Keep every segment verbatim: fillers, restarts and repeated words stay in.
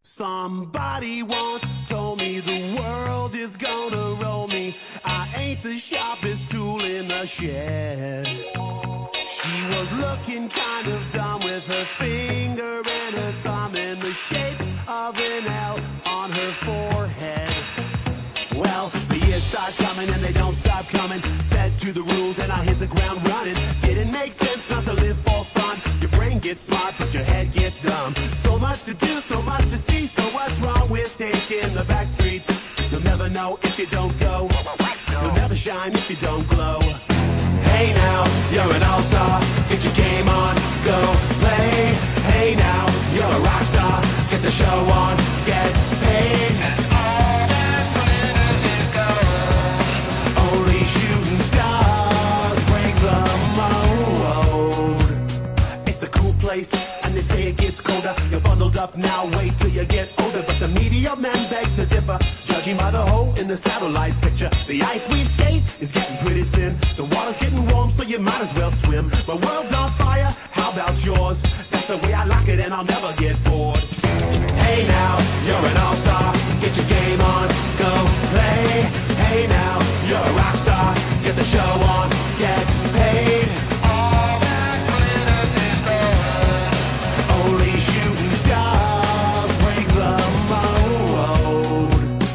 Somebody once told me the world is gonna roll me. I ain't the sharpest tool in the shed. She was looking kind of dumb with her finger and her thumb in the shape of an L on her forehead. Well, the years start coming and they don't stop coming. Fed to the rules and I hit the ground running. Didn't make sense not to live for fun. Your brain gets smart but your head gets dumb. So much to do, so much to see. So what's wrong with taking the back streets? You'll never know if you don't go. You'll never shine if you don't glow. Hey now, you're an all-star. Get your game on, go play. Hey now, you're a rock star. Get the show on, get paid. And all that glitters is gold. Only shooting stars break the mold. It's a cool place, and they say it gets colder. You're bundled up now, wait till you get older. But the media men beg to differ, judging by the hole in the satellite picture. The ice we skate is getting pretty thin. The water's getting warm, so you might as well swim. My world's on fire, how about yours? That's the way I like it, and I'll never get bored. Hey now, you're an all-star. Get your game on, go play. Hey now, you're a rock star. Get the show on, get paid. All that glitters is gold. Only shooting stars break the mold.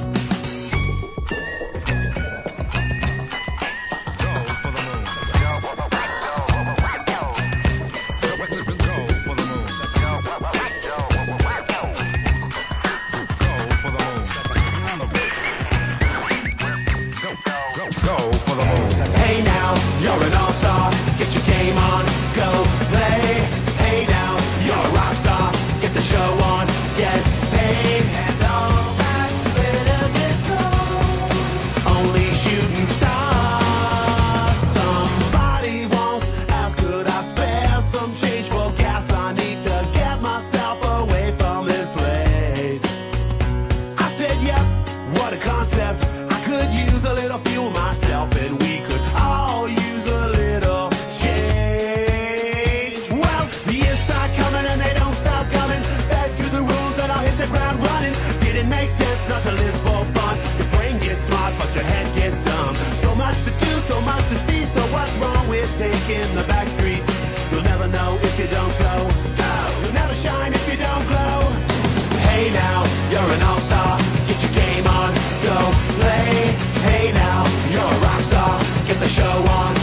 Hey now, you're an all-star. Get your game on, go play. Hey now, you're a rock star. Get the show on, get paid. And all that glitters is gold. Only shooting stars. Somebody once asked, could I spare some change for gas? I need to get myself away from this place. I said, yep, what a concept. I could use a little fuel myself, and we could all use a little change. Well, the years start coming and they don't stop coming. Back to the rules and I'll hit the ground running. Didn't make sense not to live for fun. Your brain gets smart but your head gets dumb. So much to do, so much to see. So what's wrong with taking the back streets? You'll never know if you don't go. No, you'll never shine if you don't glow. Hey now, you're an all-star. Get your game on, go play. Hey now, you're a rock star. Get the show on.